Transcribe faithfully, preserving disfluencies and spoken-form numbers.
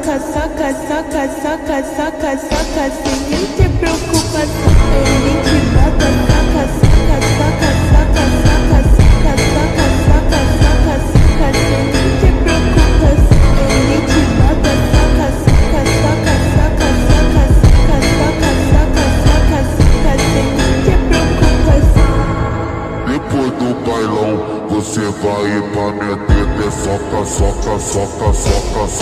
soca, soca, soca, soca, soca, soca, sem nem ter preocupação. Ele te bota, soca, soca, soca, soca, soca, soca, soca, soca, soca, soca, sem nem ter preocupação. Ele te bota, soca, soca, soca, soca, soca, soca, soca, soca, soca, soca, sem nem ter preocupação. Depois do bailão, você vai pra minha teta, soca, soca, soca, soca, soca.